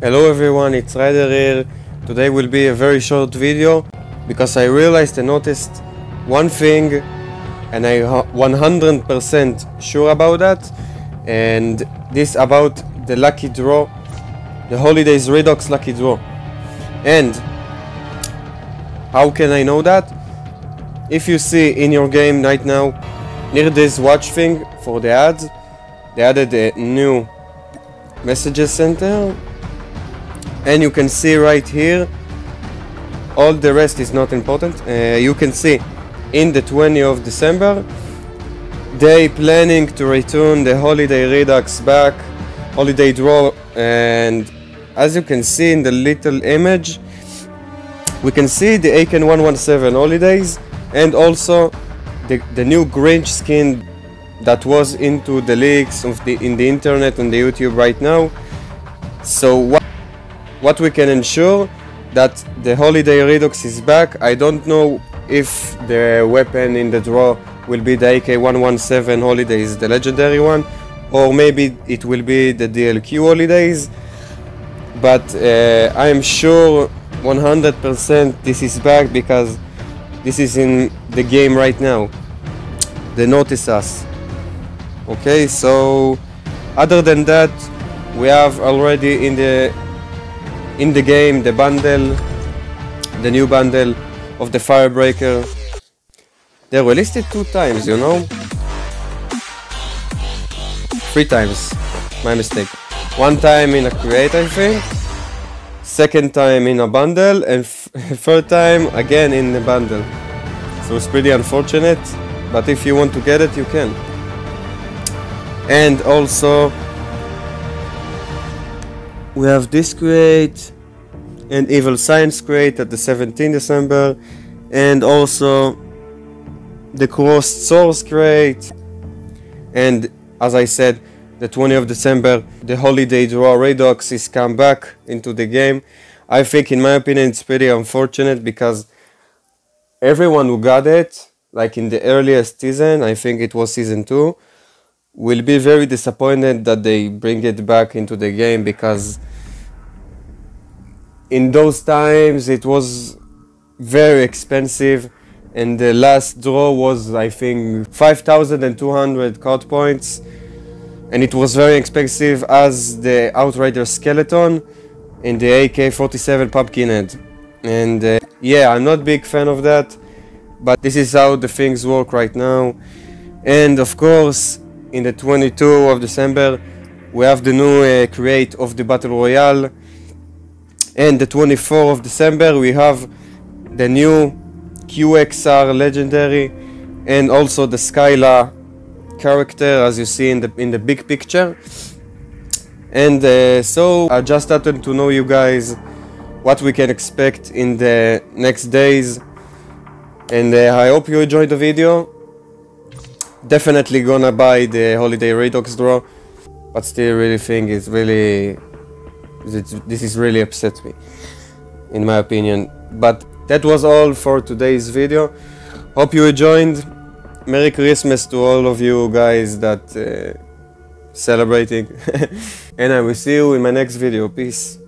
Hello everyone, it's Ryder here. Today will be a very short video because I realized and noticed one thing, and I'm 100% sure about that, and this about the lucky draw, the Holidays Redux lucky draw. And how can I know that? If you see in your game right now, near this watch thing for the ads, they added a new messages center, and you can see right here, all the rest is not important. You can see in the 20th of December they planning to return the Holiday Redux back, Holiday Draw, and as you can see in the little image, we can see the Aiken 117 Holidays and also the new Grinch skin that was into the leaks of in the internet and the YouTube right now. So what we can ensure that the Holiday Redux is back. I don't know if the weapon in the draw will be the AK-117 Holidays, the legendary one, or maybe it will be the DLQ Holidays, but I am sure 100% this is back because this is in the game right now. They notice us. Okay, so other than that, we have already in the game the bundle, the new bundle of the Firebreaker. They released it 2 times, you know? 3 times, my mistake. 1 time in a crate, I think. 2nd time in a bundle, and 3rd time again in the bundle. So it's pretty unfortunate, but if you want to get it, you can. And also we have this crate and Evil Science crate at the 17th December, and also the Crossed Source crate, and as I said, the 20th of December the Holiday Draw Redux is come back into the game. I think, in my opinion, it's pretty unfortunate because everyone who got it, like in the earliest season, I think it was season 2, will be very disappointed that they bring it back into the game, because in those times it was very expensive, and the last draw was, I think, 5,200 card points, and it was very expensive as the Outrider Skeleton and the AK-47 Pumpkinhead. And yeah, I'm not a big fan of that, but this is how the things work right now. And of course, in the 22nd of December we have the new crate of the Battle Royale, and the 24th of December we have the new QXR Legendary and also the Skyla character, as you see in the big picture. And so I just started to know you guys what we can expect in the next days, and I hope you enjoyed the video. Definitely gonna buy the Holiday Redux draw, but still really think it's really, this is really upset me, in my opinion. But that was all for today's video. Hope you enjoyed. Merry Christmas to all of you guys that celebrating, and I will see you in my next video. Peace.